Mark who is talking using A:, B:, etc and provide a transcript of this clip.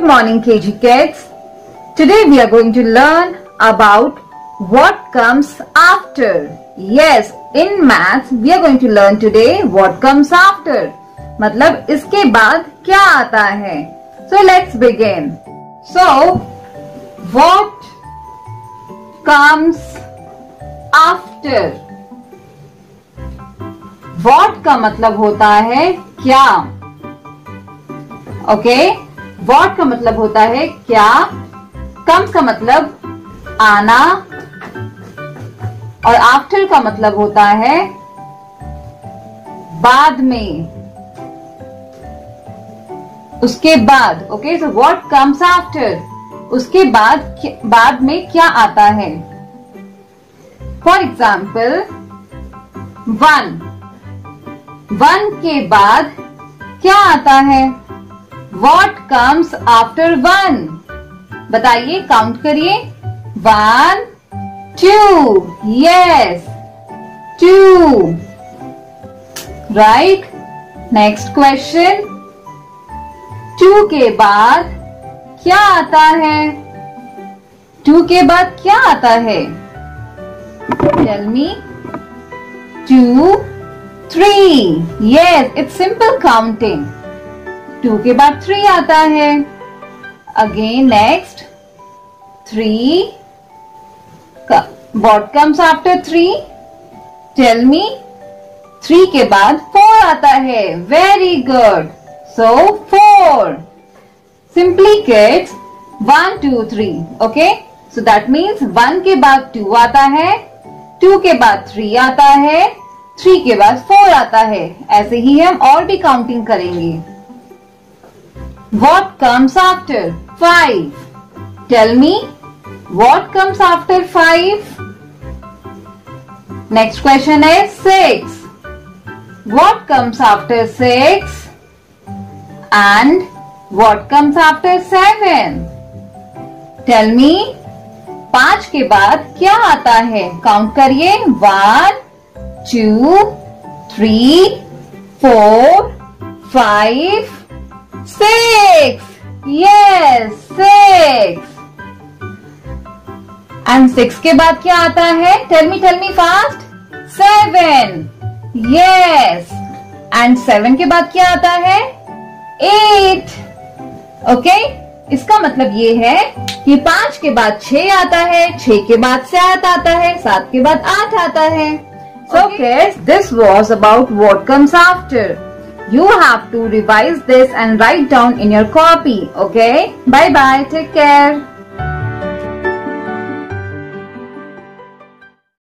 A: Good morning, KG kids. Today we are going to learn about what comes after. Yes, in maths we are going to learn today what comes after. मतलब इसके बाद क्या आता है. So let's begin. So what comes after? What का मतलब होता है क्या. ओके, what का मतलब होता है क्या. comes का मतलब आना और after का मतलब होता है बाद में, उसके बाद. Okay, so what comes after, उसके बाद में क्या आता है. फॉर एग्जाम्पल 1 के बाद क्या आता है. What comes after 1. बताइए, काउंट करिए. 1 2. यस, 2. राइट. Next question. 2 के बाद क्या आता है. 2 के बाद क्या आता है. Tell me. 2 3. Yes, it's simple counting. 2 के बाद 3 आता है. Again next 3. What comes after 3. Tell me. 3 के बाद 4 आता है. Very good. So 4. Simply kids, 1 2 3. Okay, so that means 1 के बाद 2 आता है, 2 के बाद 3 आता है, 3 के बाद 4 आता है. ऐसे ही हम और भी काउंटिंग करेंगे. What comes after 5? Tell me, what comes after 5? Next question is 6. What comes after 6? And what comes after 7? Tell me. 5 के बाद क्या आता है. काउंट करिए. 1 2 3 4 5 6. Yes, 6. And 6 के बाद क्या आता है. Tell me fast. 7. Yes. And 7 के बाद क्या आता है. 8. ओके, इसका मतलब ये है कि 5 के बाद 6 आता है, 6 के बाद 7 आता है, 7 के बाद 8 आता है. So kids, this was about what comes after. You have to revise this and write down in your copy. Okay, bye bye, take care.